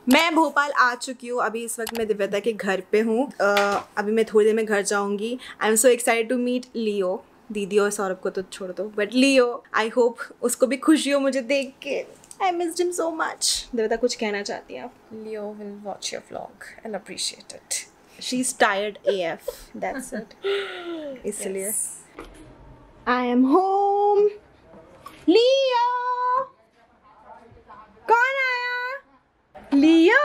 मैं भोपाल आ चुकी हूँ। अभी इस वक्त मैं दिव्यता के घर पे हूँ। अभी मैं थोड़ी देर में घर जाऊँगी। I am so excited to meet Leo. दीदी और सौरभ को तो छोड़ दो, बट लियो आई होप उसको भी खुशी हो मुझे देख के। I missed him so much. Divyata कुछ कहना चाहती हैं आप? Leo will watch your vlog and appreciate it. She is tired AF, that's it. इसलिए आई एम होम। लियो कौन आया? लियो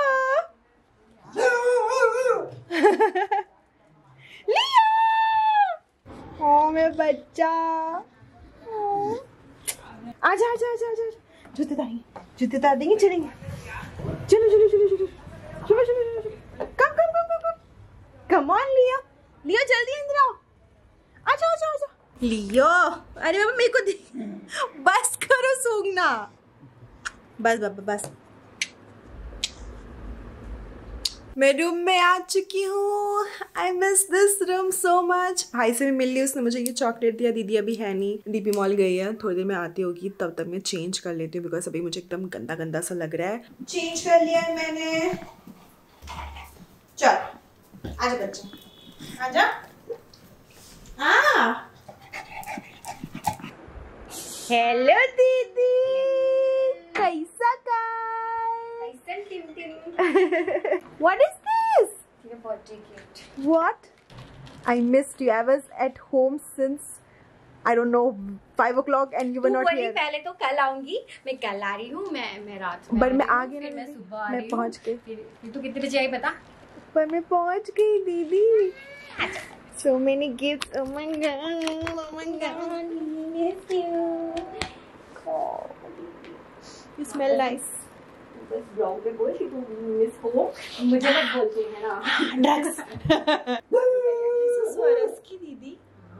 लियो ओ मेरा बच्चा। आजा आजा आजा आजा। जूते उतार देंगे, चलेंगे। चलो चलो चलो चलो चलो चलो चलो। कम कम ऑन लियो। लियो जल्दी अंदर आओ। आजा आजा आजा लियो। अरे बाबा मेरे को बस करो सूंघना। बस बाबा बस। मैं रूम में आ चुकी हूँ। I miss this room so much. भाई से भी मिल ली, उसने मुझे ये चॉकलेट दिया। दीदी अभी है नहीं, डीपी मॉल गई है। थोड़ी देर में आती होगी, तब तक मैं चेंज कर लेती हूँ बिकॉज अभी मुझे एकदम गंदा गंदा सा लग रहा है। चेंज कर लिया है मैंने। चल आजा बच्चा आजा। हेलो दीदी, कैसा What is this? Your birthday gift. What? I missed you. I was at home since I don't know 5 o'clock and you were not here. पहले तो कल आऊंगी, मैं कल आ रही हूँ, मैं रात में। पर मैं आ गई ना, मैं सुबह आ रही हूँ। मैं पहुँच गई। फिर तू कितने बजे आई बता? पर मैं पहुँच गई दीदी। So many gifts. Oh my god. Oh my god. Miss you. You smell nice. बस ब्लॉग पे बोल कि तू मिस हो, मुझे मत बोलती है ना। Drugs. This is Swara's दीदी।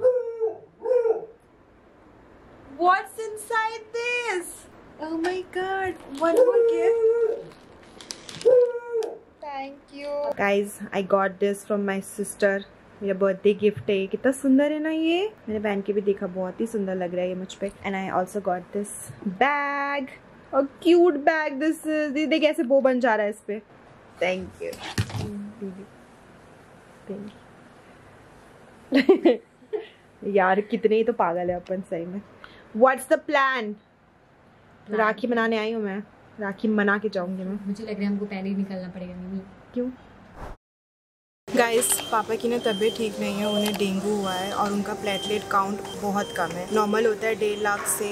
What's inside this? Oh my god. One more gift. Thank you. Guys, I got this from my sister. मेरा बर्थडे गिफ्ट है। कितना सुंदर है ना ये। मैंने पहन के भी देखा, बहुत ही सुंदर लग रहा है ये मुझ पे। And I also got this bag, और क्यूट बैग दिस। दीदी कैसे बो बन जा रहा है इस पे। थैंक यू दीदी, थैंक यू। यार कितने ही तो पागल है अपन सही में। What's the plan? राखी मनाने आई हूँ मैं, राखी मना के जाऊंगी मैं। मुझे लग रहा है हमको पहले ही निकलना पड़ेगा। मम्मी क्यों? गाइस, पापा की ना तबीयत ठीक नहीं है, उन्हें डेंगू हुआ है और उनका प्लेटलेट काउंट बहुत कम है। नॉर्मल होता है 1.5 लाख से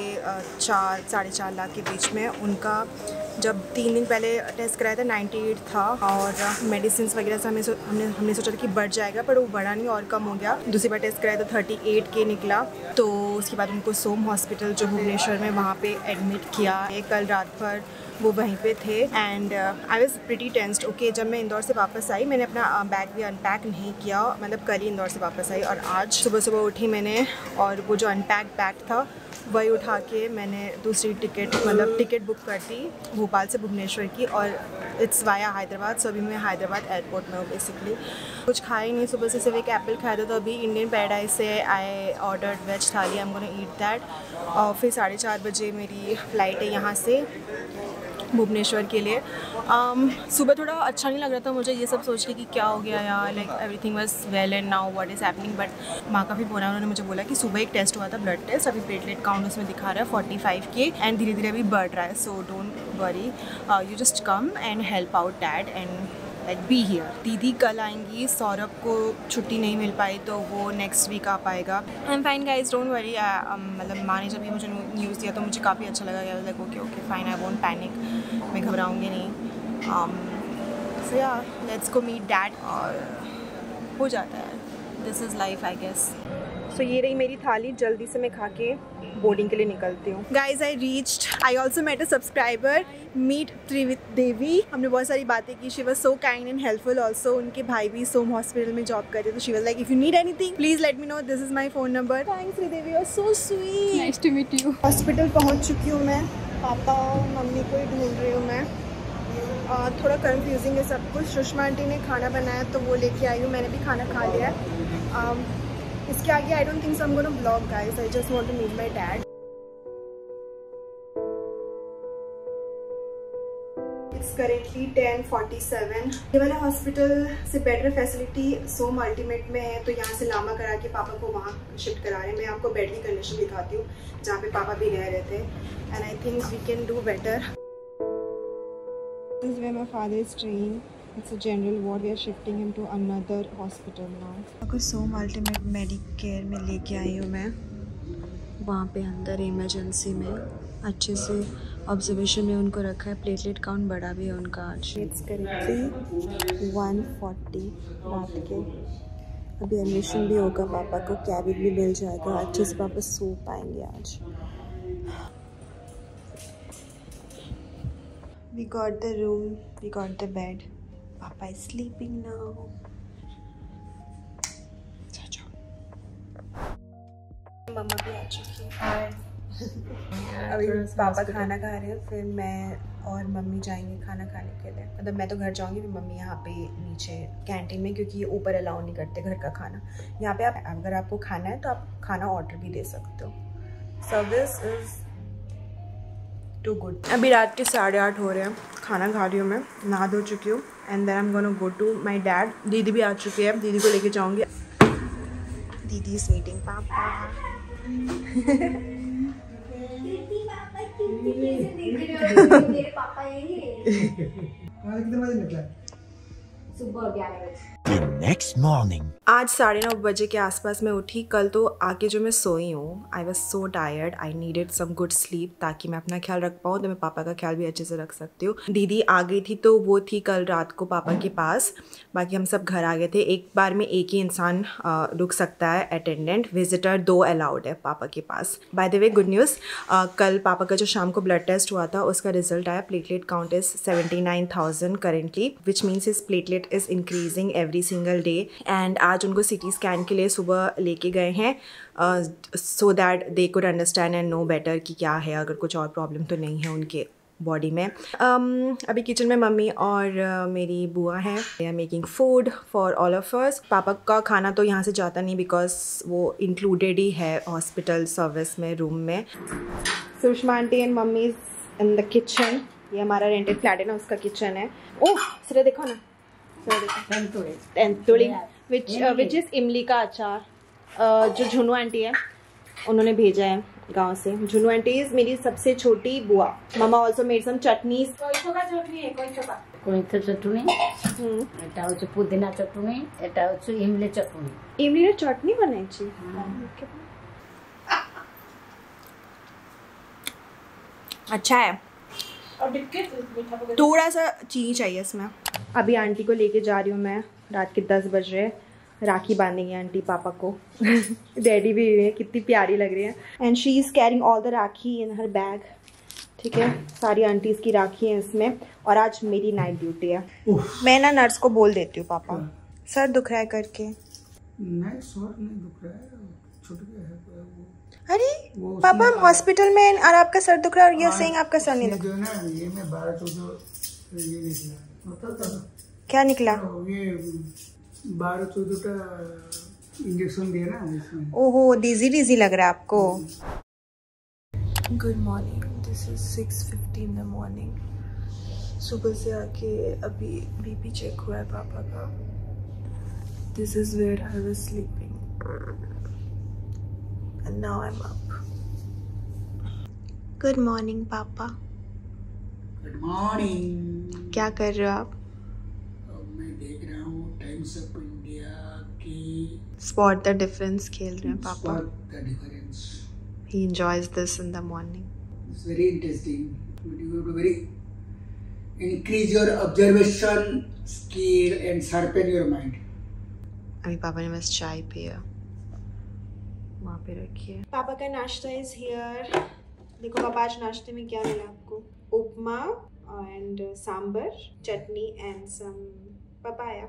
4-4.5 लाख के बीच में। उनका जब 3 दिन पहले टेस्ट कराया था 98 था, और मेडिसिन वगैरह से हमने सोचा था कि बढ़ जाएगा, पर वो बढ़ा नहीं और कम हो गया। दूसरी बार टेस्ट कराया तो 38 के निकला। तो उसके बाद उनको सोम हॉस्पिटल जो भुवनेश्वर में, वहाँ पे एडमिट किया। कल रात भर वो वहीं पे थे and I was pretty tensed. Okay, जब मैं इंदौर से वापस आई, मैंने अपना बैग भी अनपैक नहीं किया, मतलब कल ही इंदौर से वापस आई। और आज सुबह सुबह उठी मैंने, और वो जो अनपैक बैग था वही उठा के मैंने दूसरी टिकट बुक कर दी भोपाल से भुवनेश्वर की, और इट्स वाया हैदराबाद। सो अभी मैं हैदराबाद एयरपोर्ट में हूँ बेसिकली। कुछ खाया ही नहीं सुबह से, सिर्फ एक एप्पल खाया था। तो अभी इंडियन पैराडाइज से आई ordered veg thali, I am gonna eat that. और फिर 4:30 बजे मेरी फ़्लाइट है यहाँ से भुवनेश्वर के लिए। सुबह थोड़ा अच्छा नहीं लग रहा था मुझे, ये सब सोच के कि क्या हो गया यार, like everything was well and now what is happening. But माँ का भी बोला, उन्होंने मुझे बोला कि सुबह एक टेस्ट हुआ था, ब्लड टेस्ट, अभी प्लेटलेट काउंट उसमें दिखा रहा है 45 के, एंड धीरे धीरे अभी बढ़ रहा है। So don't worry, you just come and help out dad and like be here. दीदी कल आएंगी, सौरभ को छुट्टी नहीं मिल पाई तो वो नेक्स्ट वीक आ पाएगा। I am fine guys, don't worry. मतलब माँ ने जब ये मुझे न्यूज़ दिया तो मुझे काफ़ी अच्छा लगा। Like okay okay fine, I won't panic, मैं घबराऊँगी नहीं। सो या लेट्स गो मीट डैड, और हो जाता है। This is life I guess. So ये रही मेरी थाली, जल्दी से मैं खा के बोर्डिंग के लिए निकलती हूँ। Guys I reached, I also met a subscriber, meet Tridevi. हमने बहुत सारी बातें की। She was so kind and helpful also. उनके भाई भी सोम हॉस्पिटल में जॉब करते, तो she was like if you need anything please let me know, this is my phone number. Thanks Tridevi, you are so sweet. Nice to meet you. Hospital पहुँच चुकी हूँ मैं, पापा मम्मी को ही ढूंढ रही हूँ मैं। थोड़ा कन्फ्यूजिंग है सब कुछ। सुषमा आंटी ने खाना बनाया तो वो लेके आई हूँ, मैंने भी खाना खा लिया है। इसके आगे I don't think so I am gonna vlog guys, I just want to meet my dad. It's currently 10:47। ये वाला हॉस्पिटल से बेटर फैसिलिटी सोम अल्टीमेट में है, तो यहाँ से लामा करा के पापा को वहाँ शिफ्ट करा रहे हैं। मैं आपको बेड की कंडीशन दिखाती हूँ जहाँ पे पापा भी रह रहे थे, and I think we can do better. This way my father is staying, it's a general ward, we are shifting him to another hospital now. आपको सोम अल्टीमेट मेडिकेयर में लेके आई हूँ मैं, वहाँ पे अंदर इमरजेंसी में अच्छे से ऑब्जर्वेशन में उनको रखा है। प्लेटलेट काउंट बढ़ा भी है उनका आज। इट्स करेक्टली 1:40 रात के। अभी एडमिशन भी होगा, पापा को कैबिन भी मिल जाएगा, अच्छे से पापा सो पाएंगे आज। We got the room, we got the bed, papa is sleeping now. मम्मा भी आ चुकी है। अभी पापा खाना खा रहे हैं, फिर मैं और मम्मी जाएंगे खाना खाने के लिए। मतलब मैं तो घर जाऊंगी, फिर मम्मी यहाँ पे नीचे कैंटीन में, क्योंकि ये ऊपर अलाउ नहीं करते घर का खाना। यहाँ पे आप अगर आपको खाना है तो आप खाना ऑर्डर भी दे सकते हो। Service is too good. अभी रात के 8:30 हो रहे हैं, खाना खा रही हूँ मैं, नहा धो चुकी हूँ, and then I am gonna go to my dad. दीदी भी आ चुकी है, दीदी को लेके जाऊँगी। दीदी इज मीटिंग पापा। मेरे पापा यही है। सुबह 11 बजे। नेक्स्ट मॉर्निंग आज 9:30 बजे के आसपास मैं उठी। कल तो आके जो मैं सोई हूँ, I was so tired, I needed some good sleep ताकि मैं अपना ख्याल रख पाऊँ, तो मैं पापा का ख्याल भी अच्छे से रख सकती हूँ। दीदी आ गई थी तो वो थी कल रात को पापा के पास, बाकी हम सब घर आ गए थे। एक बार में एक ही इंसान रुक सकता है, अटेंडेंट। विजिटर 2 अलाउड है पापा के पास। By the way good news, कल पापा का जो शाम को ब्लड टेस्ट हुआ था उसका रिजल्ट आया। Platelet count is 79,000 currently, which means his platelet is increasing every single day. And आज उनको सिटी स्कैन के लिए सुबह लेके गए हैं, so that they could understand and know better कि क्या है, अगर कुछ और प्रॉब्लम तो नहीं है उनके बॉडी में। अभी किचन में मम्मी और मेरी बुआ हैं, they are making food for all of us. पापा का खाना तो यहाँ से जाता नहीं, बिकॉज वो इंक्लूडेड ही है हॉस्पिटल सर्विस में, रूम में। Sushma aunty and mummy is in the kitchen. ये हमारा रेंटेड फ्लैट है ना, उसका किचन है। ओह सिरे देखो ना, तेंतुड़ी विच इज इमली का अचार, जो झुनू आंटी है उन्होंने भेजा है गांव से। झुनू आंटी इज मेरी सबसे छोटी बुआ। मामा ऑल्सो मेड सम चटनीज। चटनी এটা হচ্ছে পুদিনা চটনি, এটা হচ্ছে ইমলি চটনি। इमली चटनी बनाई छी। अच्छा है, थोड़ा सा चीनी चाहिए इसमें। अभी आंटी को लेके जा रही हूँ मैं, रात के 10 बज रहे। राखी बांधेंगे आंटी पापा को। डैडी भी हुई है, कितनी प्यारी लग रही है। And she is carrying all the rakhi in her bag. ठीक है, सारी आंटीज़ की राखी है इसमें। और आज मेरी नाइट ड्यूटी है। मैं ना नर्स को बोल देती हूँ पापा सर दुख रहा है करके। नहीं सर नहीं दुख रहा है, छूट गया है वो। अरे पापा हम हॉस्पिटल में और आपका सर दुख रहा है और ये सेइंग आपका सर नहीं दुख जो ना ये में 12-14 ये निकला। क्या निकला? ये 12-14 इंजेक्शन दिया ना इसमें। ओहो डिजी लग रहा है आपको। Good morning, this is 6:50 in the morning. सुबह से आके अभी बीपी चेक हुआ है पापा का। This is where I was sleeping and now I am up. Good morning papa. Good morning. क्या कर रहे हो आप? मैं देख रहा हूँ टाइम्स ऑफ इंडिया की स्पॉट द डिफरेंस खेल रहे हैं पापा। Spot the difference. He enjoys this in the morning. It's very interesting. But you have to very increase your observation skill and sharpen your mind. अभी पापा ने बस चाय पिया, वहाँ पे रखी है। पापा का नाश्ता इज हियर। देखो पापा आज नाश्ते में क्या मिला आपको? Upma and sambar, chutney and some papaya.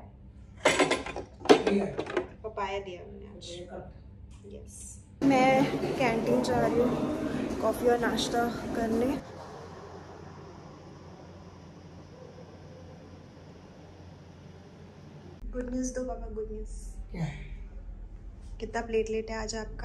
Papaya दिया उन्होंने आज। यस। मैं कैंटीन जा रही हूँ कॉफ़ी और नाश्ता करने। गुड न्यूज़ दो पापा, गुड न्यूज़। क्या है? कितना प्लेटलेट है आज आपका?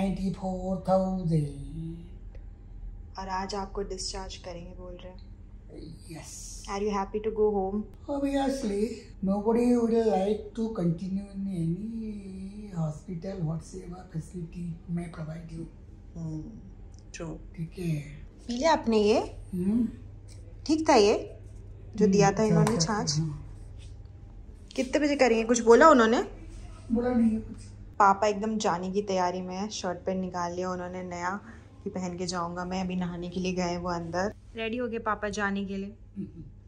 94,000। और आज आपको डिस्चार्ज करेंगे बोल रहे हैं। Yes. Are you happy to go home? Obviously, nobody would like to continue in any hospital, whatsoever facility may provide you. True. ठीक है. पी लिया आपने ये? ठीक था ये जो दिया था इन्होंने छाछ? कितने बजे करेंगे? कुछ बोला उन्होंने? बोला नहीं है कुछ. पापा एकदम जाने की तैयारी में है. शर्ट पैंट निकाल लिया उन्होंने नया कि पहन के जाऊंगा मैं. अभी नहाने के लिए गए वो अंदर. रेडी हो गए पापा जाने के लिए.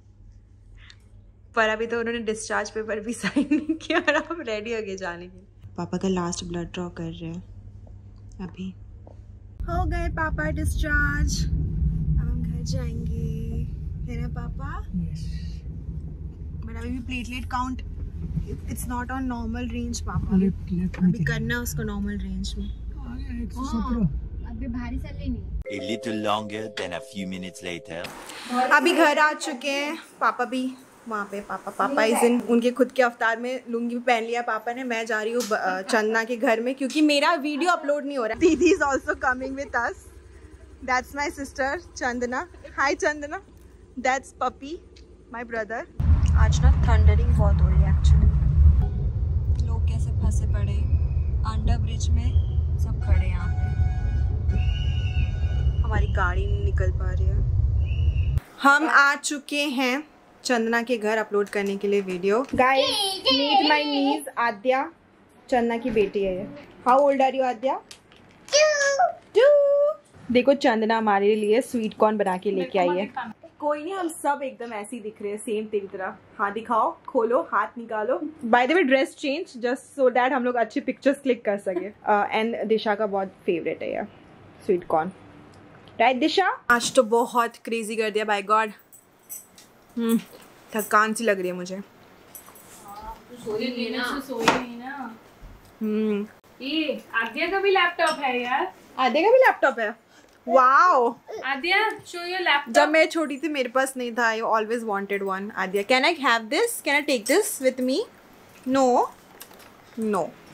पर अभी तो उन्होंने डिस्चार्ज पेपर भी साइन नहीं किया और अब रेडी हो गए जाने के लिए. पापा का लास्ट ब्लड ड्रॉ कर रहे हैं. अभी हो गए पापा डिस्चार्ज. अब हम घर जाएंगे, है ना पापा? Yes. मेरा अभी भी platelet count it's not on normal range पापा. अभी करना उसको नॉर्मल रेंज में. अभी भारी सा लेनी. A little longer than a few minutes later. अभी घर आ चुके हैं पापा भी. वहाँ पे पापा इस दिन उनके खुद के अवतार में लुंगी भी पहन लिया पापा ने. मैं जा रही हूँ चंदना के घर में क्योंकि मेरा वीडियो अपलोड नहीं हो रहा. दीदी is also coming with us. That's my sister Chandana. Hi Chandana. That's Puppy my brother. आज ना थंडरिंग बहुत हो रही है एक्चुअली. लोग कैसे फंसे पड़े अंडर ब्रिज में. सब खड़े यहाँ पे. हमारी गाड़ी नहीं निकल पा रही है. हम आ चुके हैं चंदना के घर अपलोड करने के लिए video. Guys meet my niece Aadya. Chandana की बेटी है ये. How old are you Aadya? 2. देखो चंदना हमारे लिए स्वीट कॉर्न बना के लेके आई है. कोई नहीं, हम सब एकदम ऐसे ही दिख रहे हैं सेम तेरी तरह. हाँ दिखाओ, खोलो, हाथ निकालो. By the way dress change just so that हम लोग अच्छे पिक्चर्स क्लिक कर सके. एंड दिशा का बहुत फेवरेट है यार स्वीट कॉर्न. राइट दिशा? आज तो बहुत क्रेजी कर दिया बाय गॉड. थकान सी लग रही है मुझे. सोई नहीं ना. ये आद्या का भी लैपटॉप है यार. आद्या का भी लैपटॉप है? Wow. Aadya show your laptop. जब मैं छोटी थी मेरे पास नहीं था. I always wanted one. Aadya can I have this? Can I take this with me? No no.